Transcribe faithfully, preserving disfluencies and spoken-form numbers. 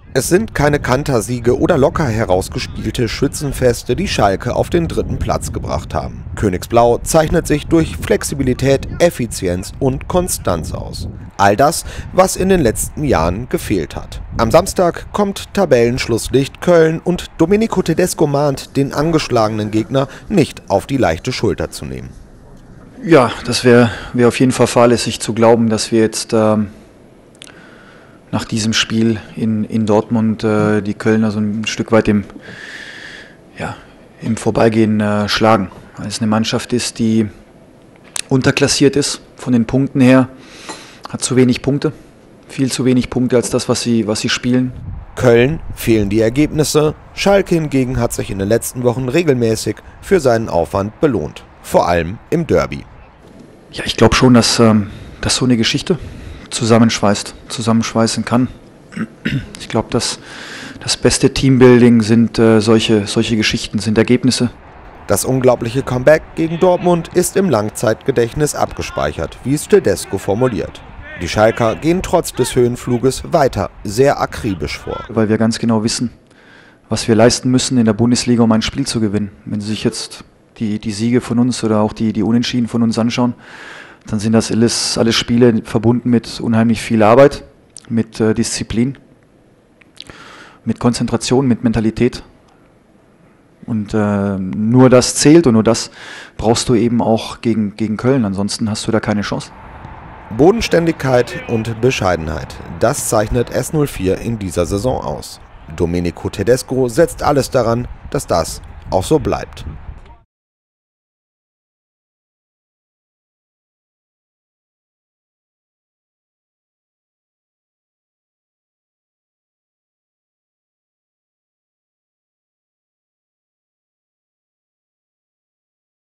Es sind keine Kantersiege oder locker herausgespielte Schützenfeste, die Schalke auf den dritten Platz gebracht haben. Königsblau zeichnet sich durch Flexibilität, Effizienz und Konstanz aus. All das, was in den letzten Jahren gefehlt hat. Am Samstag kommt Tabellenschlusslicht Köln und Domenico Tedesco mahnt, den angeschlagenen Gegner nicht auf die leichte Schulter zu nehmen. Ja, das wäre wär auf jeden Fall fahrlässig zu glauben, dass wir jetzt ähm, nach diesem Spiel in, in Dortmund äh, die Kölner so ein Stück weit im, ja, im Vorbeigehen äh, schlagen. Weil es eine Mannschaft ist, die unterklassiert ist von den Punkten her, hat zu wenig Punkte, viel zu wenig Punkte als das, was sie, was sie spielen. Köln fehlen die Ergebnisse, Schalke hingegen hat sich in den letzten Wochen regelmäßig für seinen Aufwand belohnt, vor allem im Derby. Ja, ich glaube schon, dass, ähm, dass so eine Geschichte zusammenschweißt, zusammenschweißen kann. Ich glaube, dass das beste Teambuilding sind äh, solche, solche Geschichten, sind Ergebnisse. Das unglaubliche Comeback gegen Dortmund ist im Langzeitgedächtnis abgespeichert, wie es Tedesco formuliert. Die Schalker gehen trotz des Höhenfluges weiter sehr akribisch vor. Weil wir ganz genau wissen, was wir leisten müssen in der Bundesliga, um ein Spiel zu gewinnen. Wenn Sie sich jetzt die, die Siege von uns oder auch die, die Unentschieden von uns anschauen, dann sind das alles, alles Spiele verbunden mit unheimlich viel Arbeit, mit äh, Disziplin, mit Konzentration, mit Mentalität. Und äh, nur das zählt und nur das brauchst du eben auch gegen, gegen Köln, ansonsten hast du da keine Chance. Bodenständigkeit und Bescheidenheit, das zeichnet S null vier in dieser Saison aus. Domenico Tedesco setzt alles daran, dass das auch so bleibt.